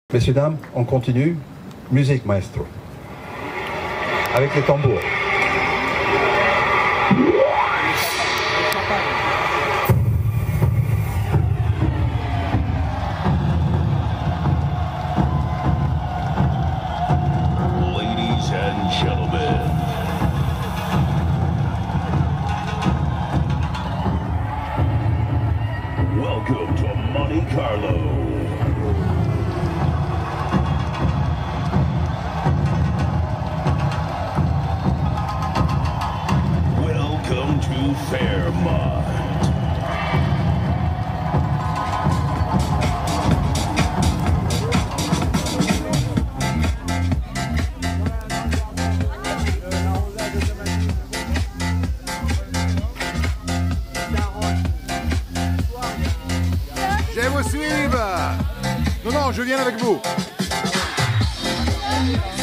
Messieurs, dames, on continue. Musique, maestro. Avec les tambours. Ladies and gentlemen, welcome to Monte Carlo. Welcome to Fairmont. Je vous suivre. Non, non, je viens avec vous.